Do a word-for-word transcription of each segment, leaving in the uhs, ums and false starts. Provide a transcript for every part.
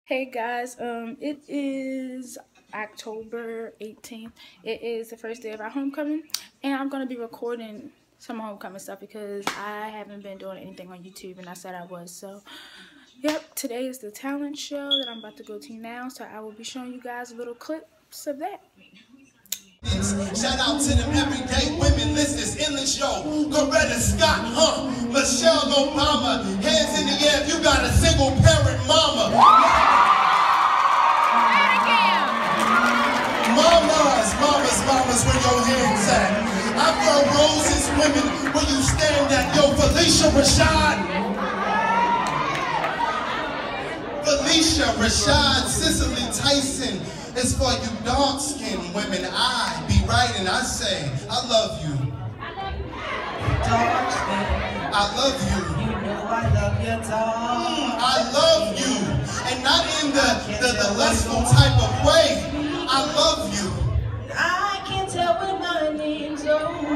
Hey guys, um, it is October eighteenth. It is the first day of our homecoming, and I'm gonna be recording some homecoming stuff because I haven't been doing anything on YouTube, and I said I was. So, yep, today is the talent show that I'm about to go to now. So I will be showing you guys little clips of that. Shout out to them everyday women, listeners in the show. Coretta Scott, huh? Michelle Obama, hands in the air if you got a single parent mama. Mamas, mamas, mamas, where your hands at? Afro Roses, women, where you stand at? Yo, Felicia Rashad. Felicia Rashad, Cicely Tyson. It's for you dark-skinned women. I be right and I say, I love you. I love you. You know I love your dog. Mm, I love you. And not in the, the, the lustful type of way. I love you. I can tell when my name's on.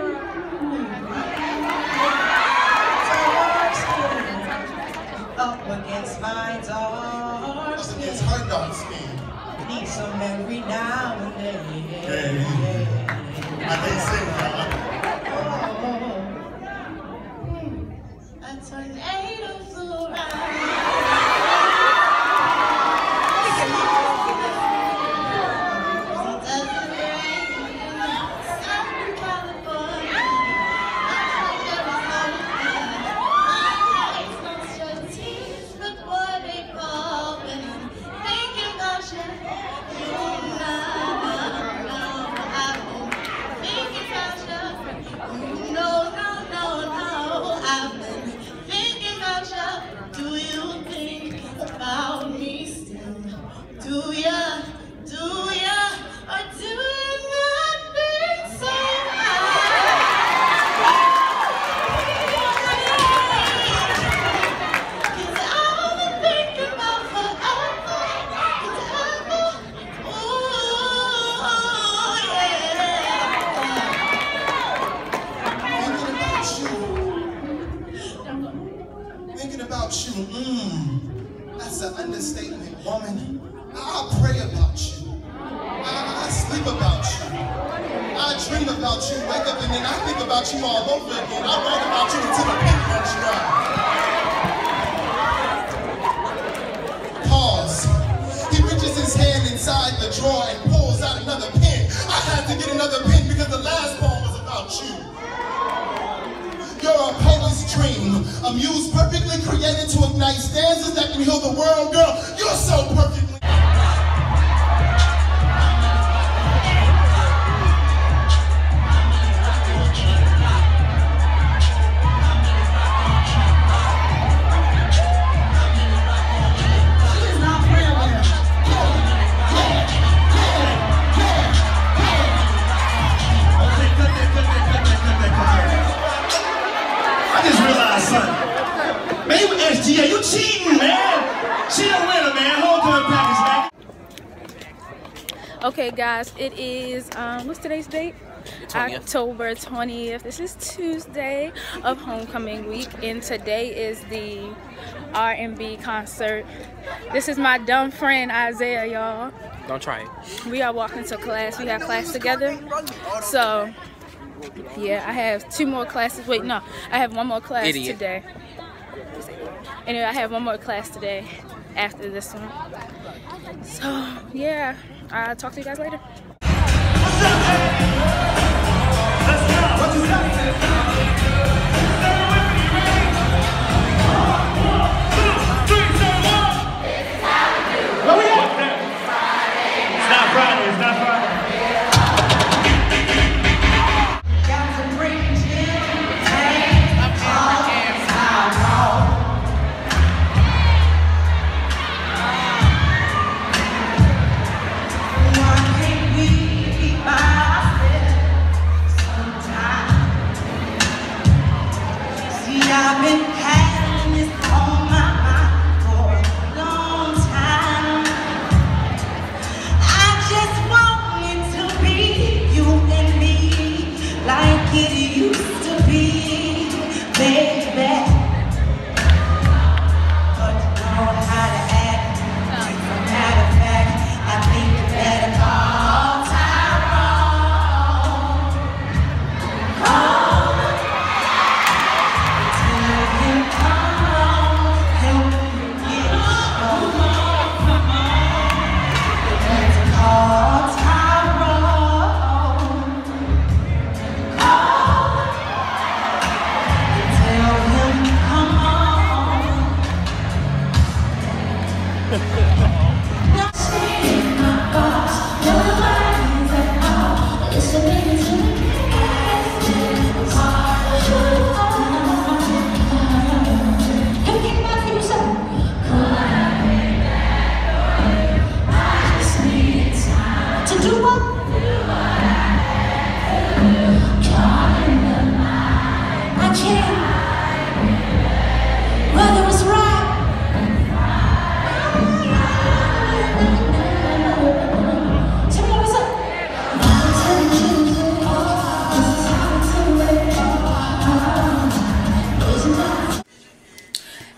Dark skin. Up against my dark Up skin. against her dark skin. Need some every now and then. Hey. I can't sing, y'all. Oh. A tornado flew around. Do ya, do ya, or do you not think so? Cause I've been thinking about forever, forever. Ooh, yeah. Thinking about you. Thinking about you. Mmm. That's an understatement, woman. I pray about you. I, I sleep about you. I dream about you. Wake up and then I think about you all over again. I write about you until the pen runs dry. Pause. He reaches his hand inside the drawer and pulls out another pen. I had to get another pen because the last poem was about you. You're a poet's dream, a muse perfectly created to ignite stanzas that can heal the world, girl. You're so perfectly. Yeah, you cheating, man. She a winner, man. Homecoming package, man. Okay, guys, it is um, what's today's date? twentieth. October twentieth. This is Tuesday of homecoming week, and today is the R and B concert. This is my dumb friend Isaiah, y'all. Don't try it. We are walking to class. We have class together. So, yeah, I have two more classes. Wait, no, I have one more class Idiot. today. Anyway, I have one more class today after this one. So, yeah, I'll talk to you guys later. What's up, man? Let's go. What you got? Where we at? It's not Friday. It's not Friday. Sometimes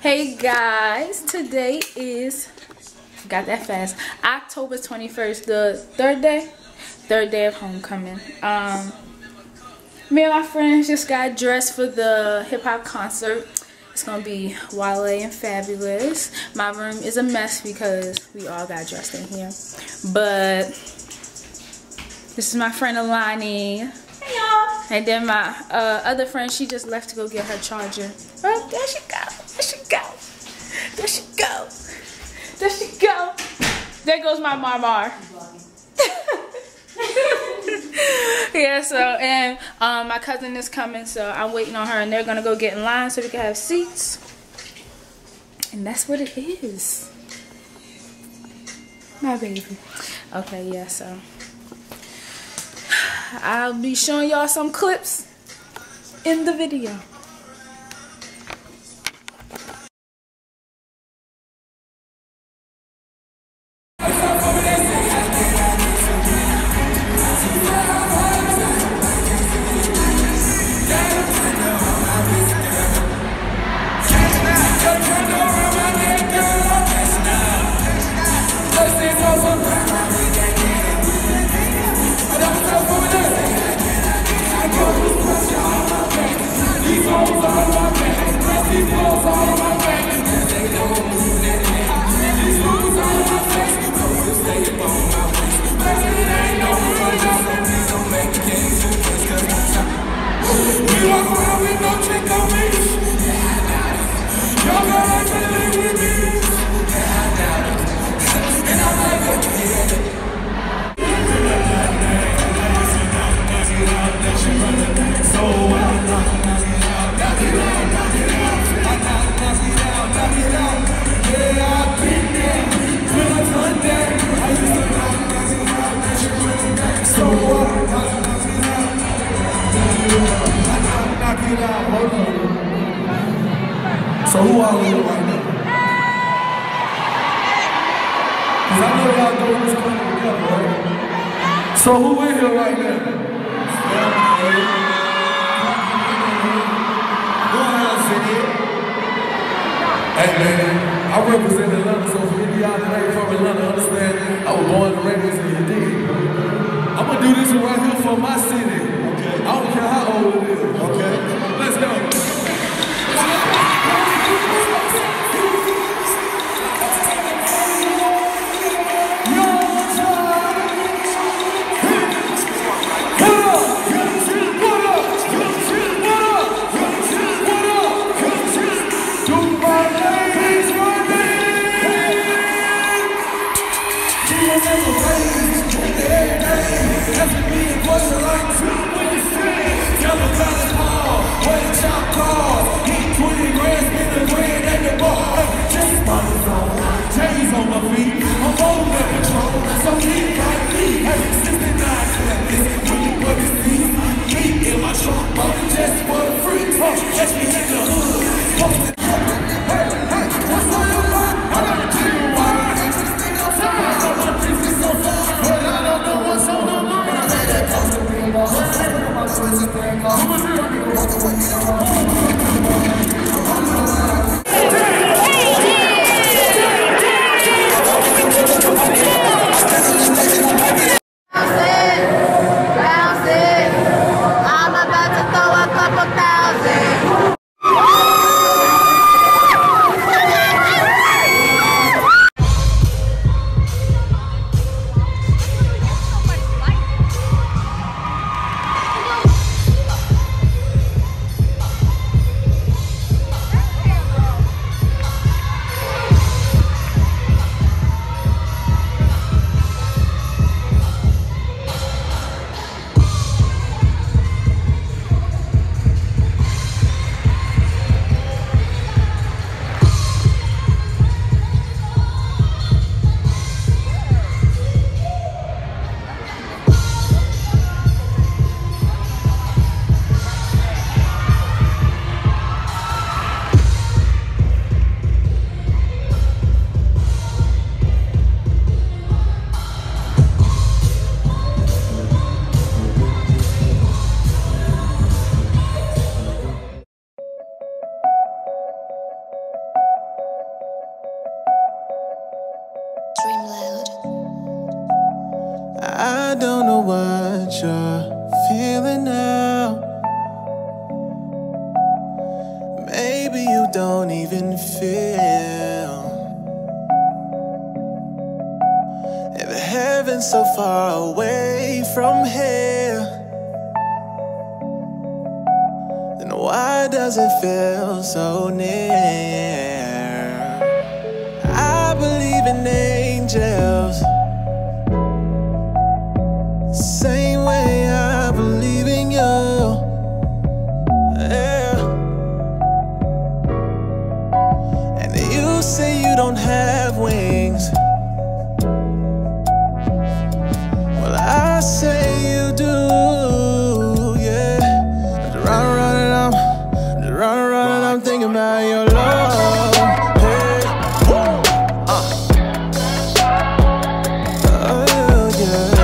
Hey guys, today is, got that fast, October twenty-first, the third day, third day of homecoming. Um, me and my friends just got dressed for the hip hop concert. It's gonna be Wale and Fabulous. My room is a mess because we all got dressed in here. But this is my friend Alani. Hey y'all. And then my uh, other friend, she just left to go get her charger. Oh, there she go. There she go. There she go. There she go. There goes my Marmar. Yeah, so, and um, my cousin is coming, so I'm waiting on her, and they're gonna go get in line so we can have seats. And that's what it is. My baby. Okay, yeah, so I'll be showing y'all some clips in the video. So who are we right now? Because I know y'all doing this coming together, right? So who in here right now? Hey man, I represent Atlanta, so for any y'all that ain't from Atlanta, understand, I was born and raised in the D. I'm gonna do this one right here for my city. Okay. I don't care how old it is. Okay. Let's go. What's I don't know what you're feeling now. Maybe you don't even feel. If heaven's so far away from here, then why does it feel so near? I believe in angels, same way I believe in you. Yeah. And you say you don't have wings. Well, I say you do, yeah. Just run, run, and I'm, just run, run, and I'm thinking about your love. Hey, woo, uh. Oh, yeah.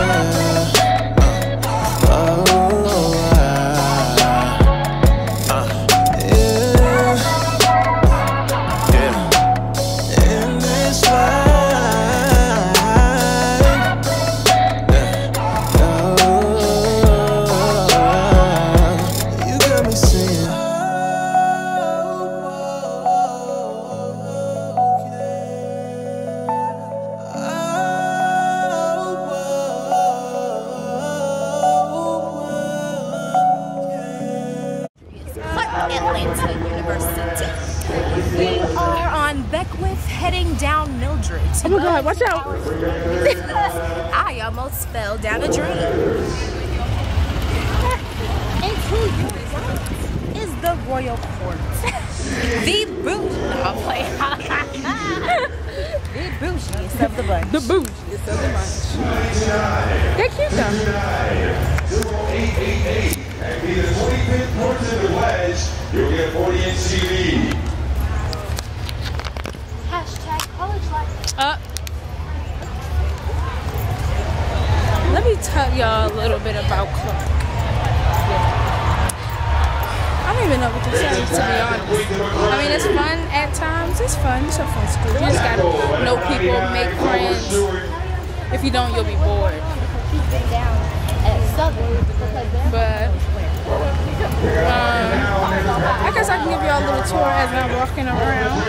We are on Beckwith heading down Mildred. Oh my God, watch out. I almost fell down a drain. And to your right is the Royal Court. The bougie. I'll play. The bougiest of the bunch. The bougiest of the bunch. They're cute though. And be the twenty-fifth towards the wedge, you'll get forty inch T V. Hashtag college life. Uh, let me tell y'all a little bit about Clark. I don't even know what to say, to be honest. I mean, it's fun at times. It's fun. It's a fun school. You just gotta know people, make friends. If you don't, you'll be bored. But um, I guess I can give y'all a little tour as I'm walking around.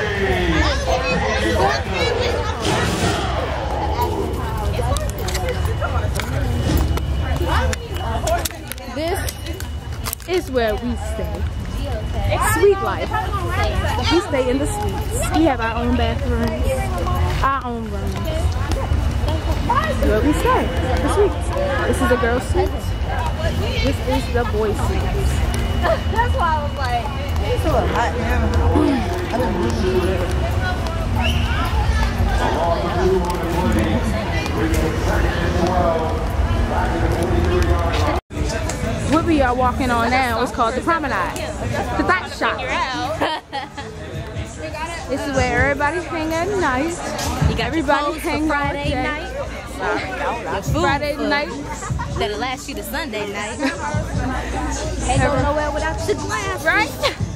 This is where we stay. It's Sweet Life. We stay in the suites. We have our own bathrooms, our own rooms. Where we stay, the suites. This is the girls' suite. This is the boys' suite. That's why I was like, it's a little hot now. What we are walking on now is called the Promenade. The Thought Shop. This is where everybody hang at night. You got everybody hang Friday out night. Sorry, your food Friday food. night. That'll last you to Sunday night. Can't go nowhere without your glass, right?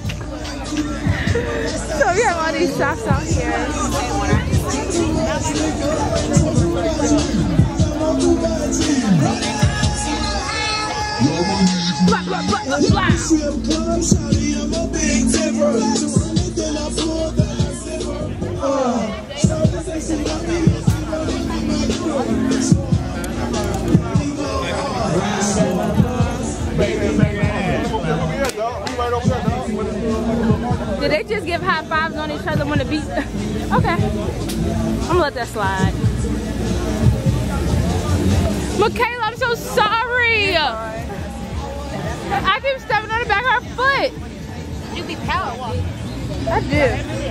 So we have all these shops out here. Blah, blah, blah, blah, blah. Did they just give high fives on each other when the beat? Okay. I'm gonna let that slide. Michaela, I'm so sorry. I keep stepping on the back of her foot. You be power walking. I do.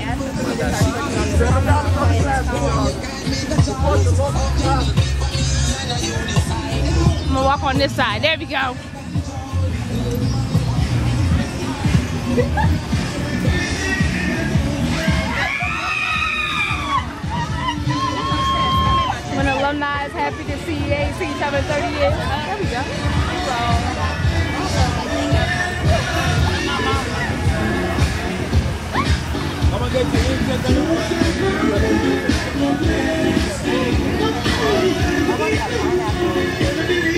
I'm gonna walk on this side. There we go. When alumni is happy to see you, ain't seen each other in thirty years. There we go. I'm gonna get you in.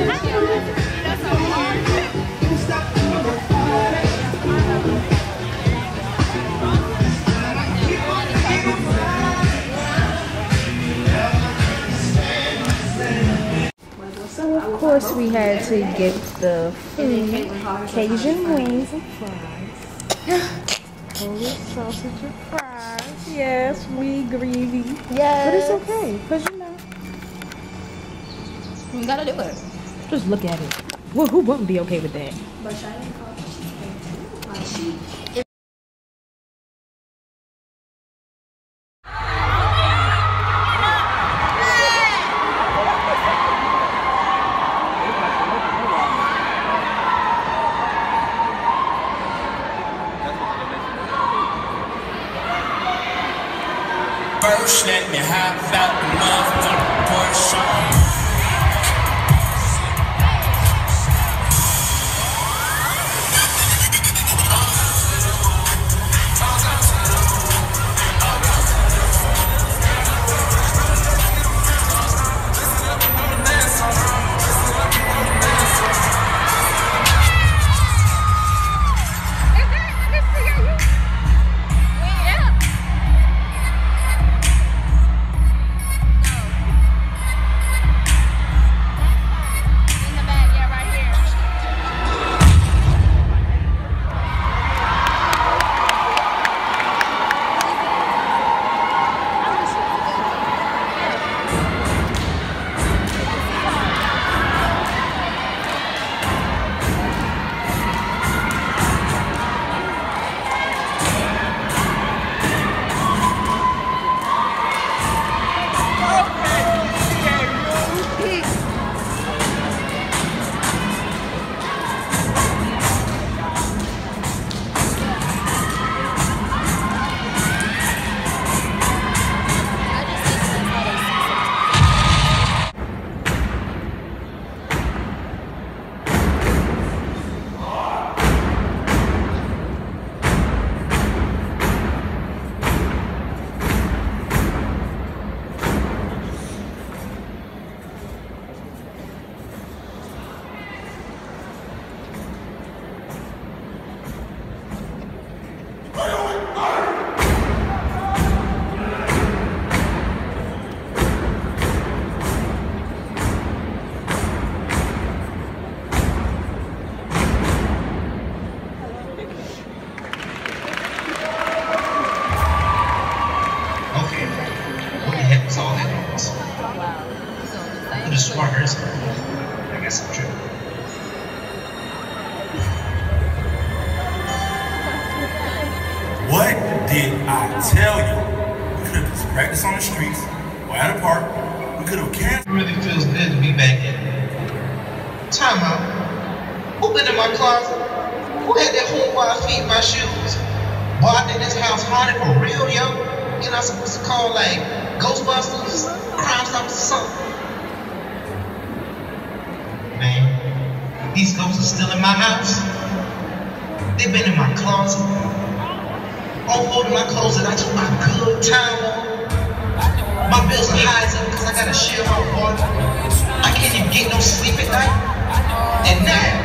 Of course, we had to get the food, Cajun wings and fries. Polish sausage and fries. Yes, we greedy. Yes. But it's okay, because you know. We gotta do it. Just look at it. Well, who wouldn't be okay with that? First, let me hop out the motherfucking Porsche. Smarters. I guess I'm true. What did I tell you? We could have practiced on the streets or at a park. We could have canceled. It really feels good to be back in. Time out. Who been in my closet? Who had that whole wide feet in my shoes? Boy, I think this house haunted for real, yo. You're not supposed to call like Ghostbusters, Crime Stoppers, or something. Man, these ghosts are still in my house. They've been in my closet. Unfolding my clothes that I took my good time on. My bills are high as up because I gotta share my water. I can't even get no sleep at night. And now,